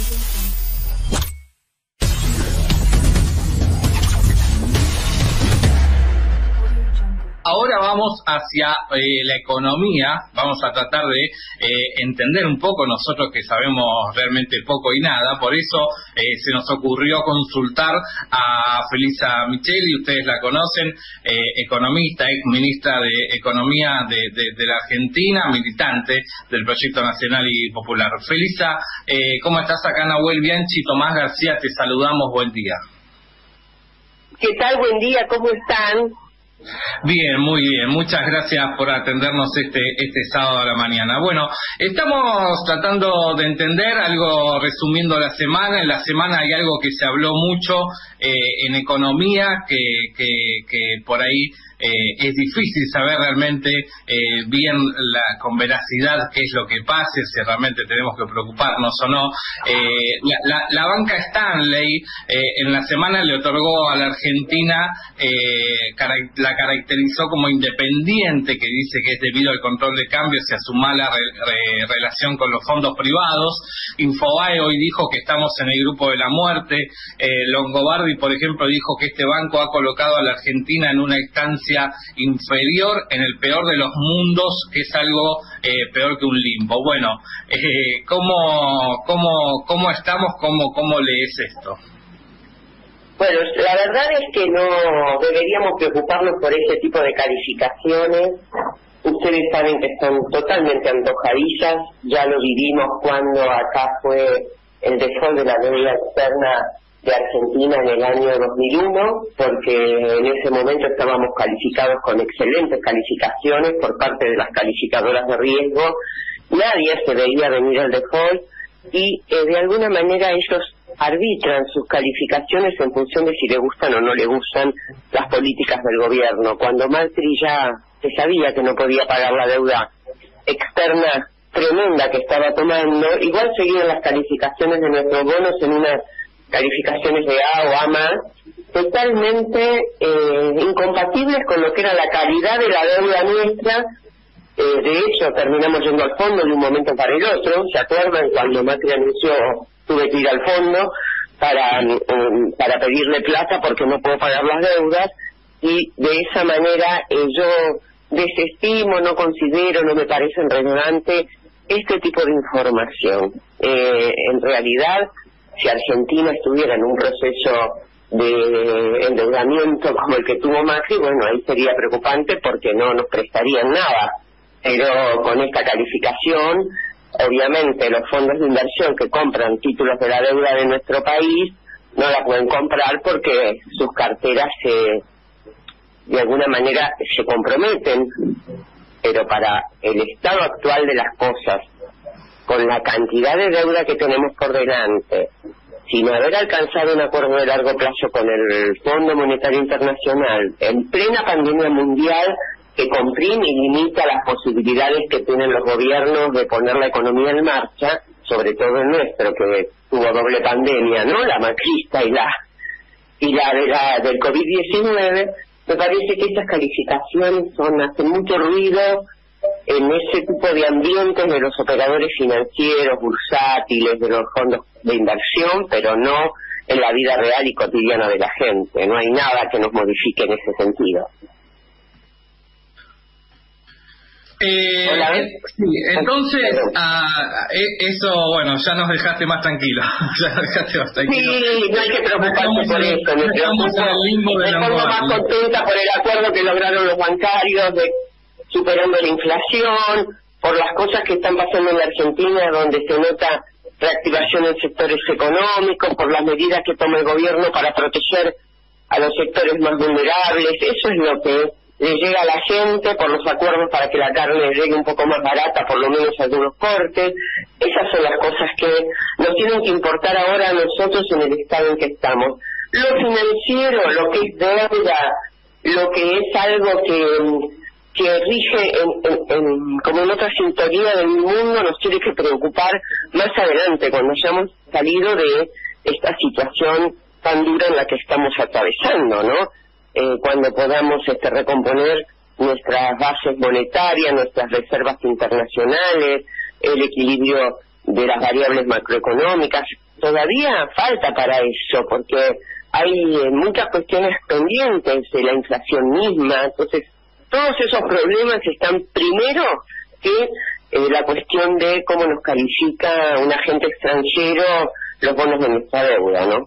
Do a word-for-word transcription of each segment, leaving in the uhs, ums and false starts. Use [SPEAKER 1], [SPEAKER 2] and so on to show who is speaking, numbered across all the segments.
[SPEAKER 1] Ahora vamos hacia eh, la economía, vamos a tratar de eh, entender un poco nosotros que sabemos realmente poco y nada, por eso eh, se nos ocurrió consultar a Felisa Micheli, ustedes la conocen, eh, economista, ex ministra de Economía de, de, de la Argentina, militante del Proyecto Nacional y Popular. Felisa, eh, ¿cómo estás? Acá Nahuel Bianchi, Tomás García, te saludamos, buen día.
[SPEAKER 2] ¿Qué tal? Buen día, ¿cómo están?
[SPEAKER 1] Bien, muy bien. Muchas gracias por atendernos este este sábado a la mañana. Bueno, estamos tratando de entender algo, resumiendo la semana. En la semana hay algo que se habló mucho eh, en economía, que, que, que por ahí eh, es difícil saber realmente eh, bien la, con veracidad qué es lo que pase, si realmente tenemos que preocuparnos o no. Eh, la, la, la banca Stanley eh, en la semana le otorgó a la Argentina eh, la caracterizó como independiente, que dice que es debido al control de cambios y a su mala re, re, relación con los fondos privados. Infobae hoy dijo que estamos en el grupo de la muerte. eh, Longobardi, por ejemplo, dijo que este banco ha colocado a la Argentina en una instancia inferior, en el peor de los mundos, que es algo eh, peor que un limbo. Bueno, eh, ¿cómo, cómo, cómo estamos? ¿Cómo, cómo lees esto?
[SPEAKER 2] Bueno, la verdad es que no deberíamos preocuparnos por ese tipo de calificaciones. Ustedes saben que son totalmente antojadizas. Ya lo vivimos cuando acá fue el default de la deuda externa de Argentina en el año dos mil uno, porque en ese momento estábamos calificados con excelentes calificaciones por parte de las calificadoras de riesgo. Nadie se veía venir el default y eh, de alguna manera ellos arbitran sus calificaciones en función de si le gustan o no le gustan las políticas del gobierno. Cuando Macri ya se sabía que no podía pagar la deuda externa tremenda que estaba tomando, igual seguían las calificaciones de nuestros bonos en unas calificaciones de A o A más, totalmente eh, incompatibles con lo que era la calidad de la deuda nuestra. Eh, de hecho, terminamos yendo al fondo de un momento para el otro. ¿Se acuerdan cuando Macri anunció tuve que ir al fondo para um, para pedirle plata porque no puedo pagar las deudas? Y de esa manera eh, yo desestimo, no considero, no me parece relevante este tipo de información. Eh, en realidad, si Argentina estuviera en un proceso de endeudamiento como el que tuvo Macri, bueno, ahí sería preocupante porque no nos prestarían nada. Pero con esta calificación, obviamente los fondos de inversión que compran títulos de la deuda de nuestro país no la pueden comprar porque sus carteras se, de alguna manera se comprometen. Pero para el estado actual de las cosas, con la cantidad de deuda que tenemos por delante, sin haber alcanzado un acuerdo de largo plazo con el Fondo Monetario Internacional, en plena pandemia mundial que comprime y limita las posibilidades que tienen los gobiernos de poner la economía en marcha, sobre todo el nuestro, que tuvo doble pandemia, ¿no? La macrista y la y la, de la del COVID diecinueve, me parece que estas calificaciones son hacen mucho ruido en ese tipo de ambientes de los operadores financieros, bursátiles, de los fondos de inversión, pero no en la vida real y cotidiana de la gente. No hay nada que nos modifique en ese sentido.
[SPEAKER 1] Eh,
[SPEAKER 2] Hola, ¿ves?
[SPEAKER 1] sí, entonces, ah, eso, bueno, ya nos dejaste más tranquilos. Ya nos dejaste más tranquilos.
[SPEAKER 2] Sí, no hay que preocuparse por eso. Me preocupo, me pongo más contenta por el acuerdo que lograron los bancarios de superando la inflación, por las cosas que están pasando en la Argentina, donde se nota reactivación en sectores económicos, por las medidas que toma el gobierno para proteger a los sectores más vulnerables. Eso es lo que le llega a la gente, por los acuerdos para que la carne llegue un poco más barata, por lo menos algunos cortes. Esas son las cosas que nos tienen que importar ahora a nosotros en el estado en que estamos. Lo financiero, lo que es deuda, lo que es algo que que rige en, en, en, como en otra sintonía del mundo, nos tiene que preocupar más adelante, cuando hayamos salido de esta situación tan dura en la que estamos atravesando, ¿no? Eh, cuando podamos este, recomponer nuestras bases monetarias, nuestras reservas internacionales, el equilibrio de las variables macroeconómicas, todavía falta para eso, porque hay eh, muchas cuestiones pendientes de la inflación misma. Entonces, todos esos problemas están primero que eh, la cuestión de cómo nos califica un agente extranjero los bonos de nuestra deuda, ¿no?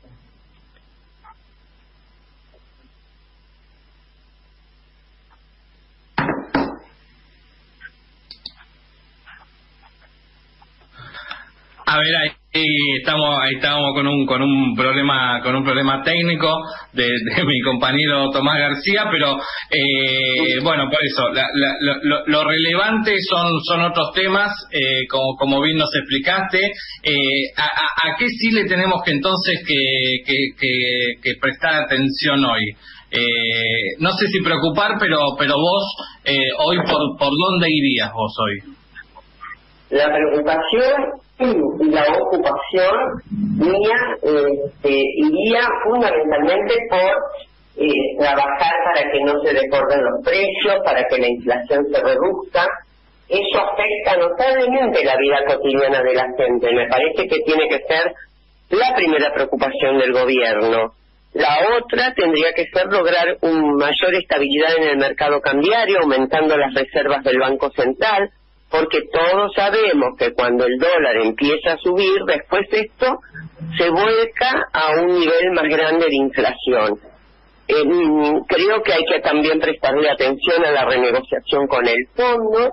[SPEAKER 1] A ver, ahí estamos, ahí estamos con un con un problema con un problema técnico de, de mi compañero Tomás García, pero eh, bueno, por eso la, la, lo, lo relevante son son otros temas, eh, como como bien nos explicaste. Eh, a, a, ¿A qué sí le tenemos que entonces que que, que, que prestar atención hoy? Eh, no sé si preocupar, pero pero vos eh, hoy por por dónde irías vos hoy?
[SPEAKER 2] La preocupación y la ocupación mía este, iría fundamentalmente por eh, trabajar para que no se desborden los precios, para que la inflación se reduzca. Eso afecta notablemente la vida cotidiana de la gente. Me parece que tiene que ser la primera preocupación del gobierno. La otra tendría que ser lograr una mayor estabilidad en el mercado cambiario, aumentando las reservas del Banco Central, porque todos sabemos que cuando el dólar empieza a subir, después esto se vuelca a un nivel más grande de inflación. Eh, creo que hay que también prestarle atención a la renegociación con el fondo.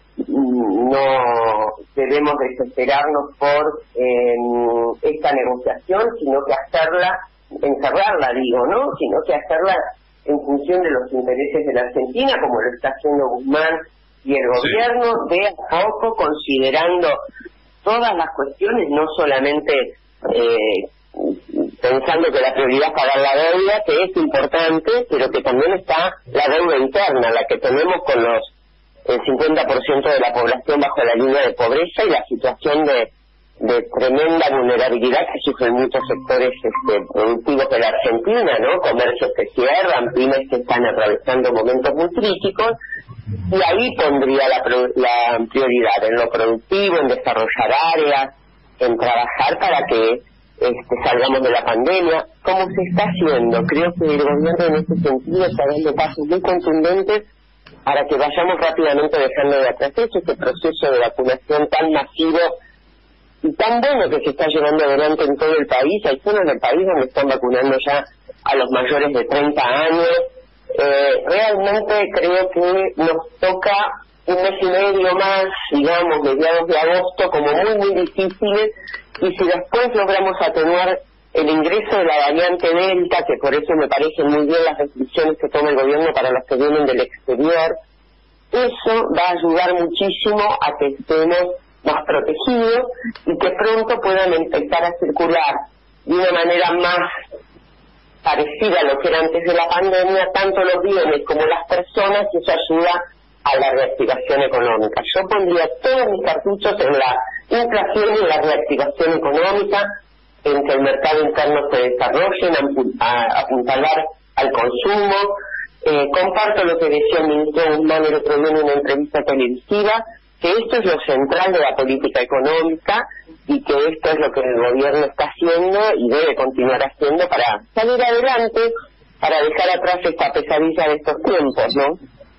[SPEAKER 2] No debemos desesperarnos por eh, esta negociación, sino que hacerla, encerrarla digo, ¿no? Sino que hacerla en función de los intereses de la Argentina, como lo está haciendo Guzmán y el gobierno, sí, de a poco, considerando todas las cuestiones, no solamente eh, pensando que la prioridad es pagar la deuda, que es importante, pero que también está la deuda interna, la que tenemos con los el cincuenta por ciento de la población bajo la línea de pobreza y la situación de, de tremenda vulnerabilidad que sufren muchos sectores este, productivos de la Argentina, ¿no? Comercios que cierran, pymes que están atravesando momentos muy críticos. Y ahí pondría la, la prioridad en lo productivo, en desarrollar áreas, en trabajar para que este, salgamos de la pandemia, como se está haciendo. Creo que el gobierno en este sentido está dando pasos muy contundentes para que vayamos rápidamente dejando de atrás eso, este proceso de vacunación tan masivo y tan bueno que se está llevando adelante en todo el país. Hay zonas del país donde están vacunando ya a los mayores de treinta años. Eh, realmente creo que nos toca un mes y medio más, digamos, mediados de agosto, como muy, muy difíciles, y si después logramos atenuar el ingreso de la variante Delta, que por eso me parecen muy bien las restricciones que toma el gobierno para los que vienen del exterior, eso va a ayudar muchísimo a que estemos más protegidos y que pronto puedan empezar a circular de una manera más parecida a lo que era antes de la pandemia, tanto los bienes como las personas, y eso ayuda a la reactivación económica. Yo pondría todos mis cartuchos en la inflación y la reactivación económica, en que el mercado interno se desarrolle, en a apuntalar al consumo. Eh, comparto lo que decía el ministro Guzmán el otro día en una entrevista televisiva, que esto es lo central de la política económica y que esto es lo que el gobierno está haciendo y debe continuar haciendo para salir adelante, para dejar atrás esta pesadilla de estos tiempos, ¿no?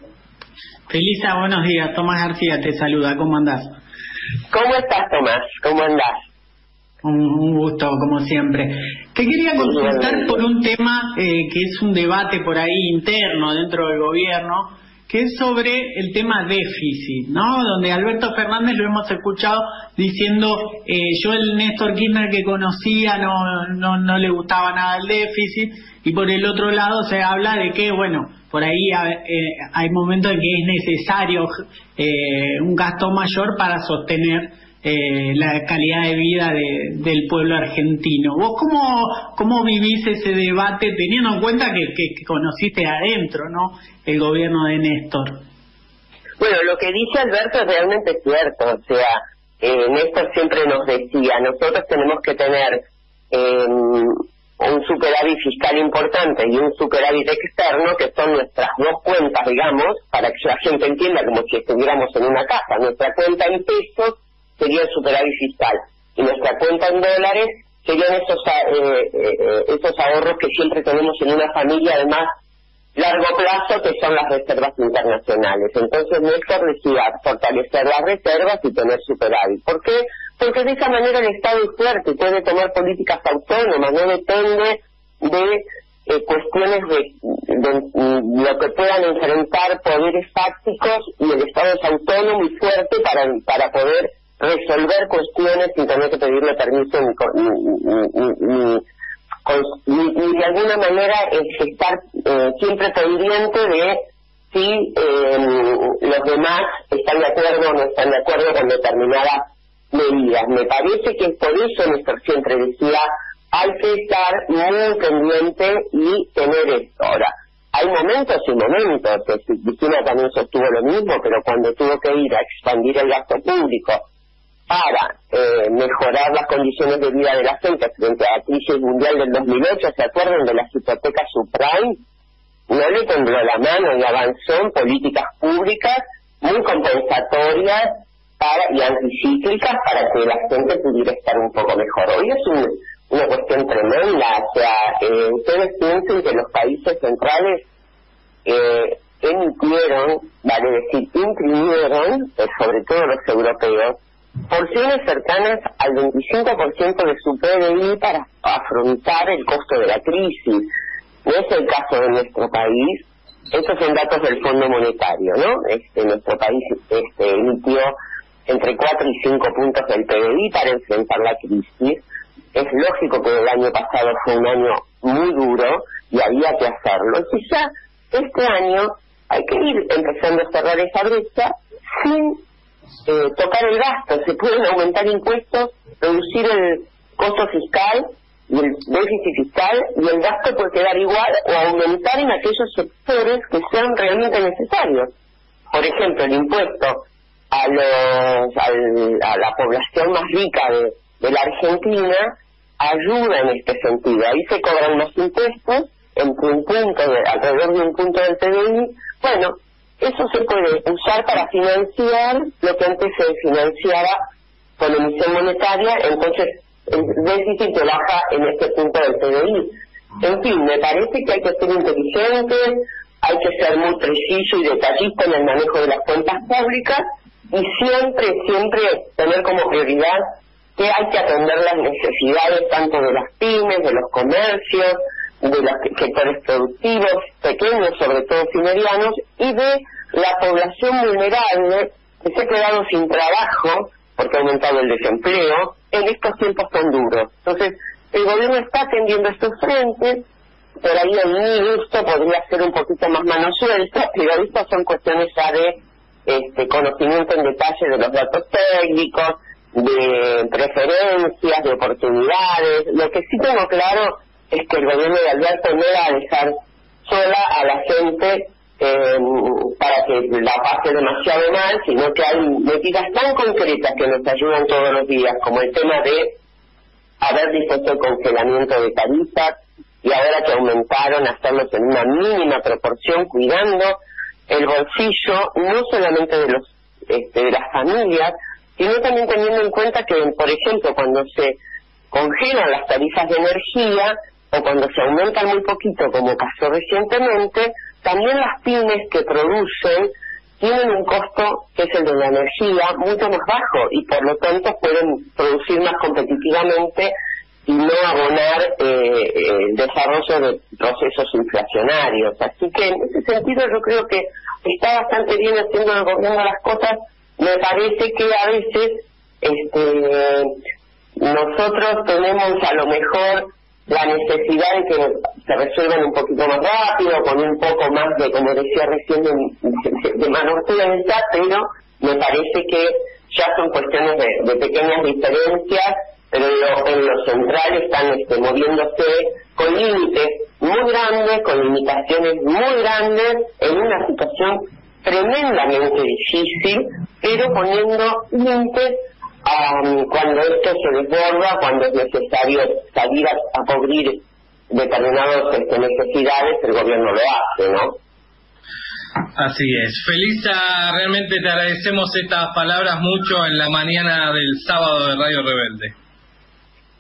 [SPEAKER 3] Felisa, buenos días. Tomás García te saluda. ¿Cómo andás?
[SPEAKER 2] ¿Cómo estás, Tomás? ¿Cómo andás?
[SPEAKER 3] Un, un gusto, como siempre. Te quería consultar por un tema eh, que es un debate por ahí interno dentro del gobierno, que es sobre el tema déficit, ¿no? Donde Alberto Fernández lo hemos escuchado diciendo, eh, yo el Néstor Kirchner que conocía no, no, no le gustaba nada el déficit, y por el otro lado se habla de que, bueno, por ahí eh, hay momentos en que es necesario eh, un gasto mayor para sostener eh, la calidad de vida de, del pueblo argentino. ¿Vos cómo, cómo vivís ese debate, teniendo en cuenta que, que, que conociste adentro, ¿no?, el gobierno de Néstor?
[SPEAKER 2] Bueno, lo que dice Alberto es realmente cierto. O sea, eh, Néstor siempre nos decía, nosotros tenemos que tener eh, un superávit fiscal importante y un superávit externo, que son nuestras dos cuentas, digamos, para que la gente entienda, como si estuviéramos en una casa. Nuestra cuenta en pesos sería el superávit fiscal, y nuestra cuenta en dólares serían esos, eh, eh, esos ahorros que siempre tenemos en una familia, además, largo plazo, que son las reservas internacionales. Entonces Néstor decía fortalecer las reservas y tener superávit. ¿Por qué? Porque de esa manera el Estado es fuerte, puede tomar políticas autónomas, no depende de eh, cuestiones de, de, de lo que puedan enfrentar poderes fácticos, y el Estado es autónomo y fuerte para, para poder resolver cuestiones sin tener que pedirle permiso ni, ni, ni, ni, ni de alguna manera es estar eh, siempre pendiente de si eh, los demás están de acuerdo o no están de acuerdo con determinadas medidas. Me parece que por eso Néstor siempre decía hay que estar muy pendiente y tener esto. Ahora, hay momentos y momentos, Cristina también sostuvo lo mismo, pero cuando tuvo que ir a expandir el gasto público para eh, mejorar las condiciones de vida de la gente frente a la crisis mundial del dos mil ocho, ¿se acuerdan de las hipotecas subprime? No le tembló la mano y avanzó en políticas públicas muy compensatorias para, y anticíclicas para que la gente pudiera estar un poco mejor. Hoy es un, una cuestión tremenda. O sea, eh, ustedes piensen que los países centrales eh, emitieron, vale decir, imprimieron, eh, sobre todo los europeos, porciones cercanas al veinticinco por ciento de su P D I para afrontar el costo de la crisis. No es el caso de nuestro país. Estos son datos del Fondo Monetario, ¿no? Este, nuestro país este, emitió entre cuatro y cinco puntos del P D I para enfrentar la crisis. Es lógico que el año pasado fue un año muy duro y había que hacerlo. Y quizá este año hay que ir empezando a cerrar esa brecha sin Eh, tocar el gasto. Se pueden aumentar impuestos, reducir el costo fiscal y el déficit fiscal, y el gasto puede quedar igual o aumentar en aquellos sectores que sean realmente necesarios. Por ejemplo, el impuesto a los al, a la población más rica de, de la Argentina ayuda en este sentido. Ahí se cobran los impuestos entre un punto, de, alrededor de un punto del P D I. Bueno, eso se puede usar para financiar lo que antes se financiaba con emisión monetaria, entonces el déficit se baja en este punto del P D I. En fin, me parece que hay que ser inteligente, hay que ser muy preciso y detallista en el manejo de las cuentas públicas, y siempre, siempre tener como prioridad que hay que atender las necesidades tanto de las pymes, de los comercios, de los sectores productivos, pequeños, sobre todo y medianos, y de la población vulnerable que se ha quedado sin trabajo porque ha aumentado el desempleo en estos tiempos tan duros. Entonces, el gobierno está atendiendo estos frentes, por ahí a mi gusto podría ser un poquito más mano suelta, pero estas son cuestiones ya de este, conocimiento en detalle de los datos técnicos, de preferencias, de oportunidades. Lo que sí tengo claro es que el gobierno de Alberto no va a dejar sola a la gente eh, para que la pase demasiado mal, sino que hay medidas tan concretas que nos ayudan todos los días, como el tema de haber dispuesto el congelamiento de tarifas, y ahora que aumentaron, hacerlos en una mínima proporción, cuidando el bolsillo no solamente de los este, de las familias, sino también teniendo en cuenta que, por ejemplo, cuando se congelan las tarifas de energía o cuando se aumentan muy poquito, como pasó recientemente, también las pymes que producen tienen un costo, que es el de la energía, mucho más bajo, y por lo tanto pueden producir más competitivamente y no abonar eh, el desarrollo de procesos inflacionarios. Así que en ese sentido yo creo que está bastante bien haciendo el gobierno las cosas. Me parece que a veces este nosotros tenemos a lo mejor la necesidad de que se resuelvan un poquito más rápido, con un poco más de, como decía recién, de, de, de mano suelta, pero me parece que ya son cuestiones de, de pequeñas diferencias, pero en lo, en lo central están este, moviéndose con límites muy grandes, con limitaciones muy grandes, en una situación tremendamente difícil, pero poniendo límites um, cuando esto se desborda, cuando es necesario salir a, a cubrir determinadas este, necesidades, el gobierno lo hace, ¿no?
[SPEAKER 1] Así es. Felisa, realmente te agradecemos estas palabras mucho en la mañana del sábado de Radio Rebelde.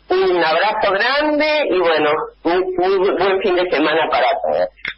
[SPEAKER 2] Un abrazo grande y bueno, un, un buen fin de semana para todos.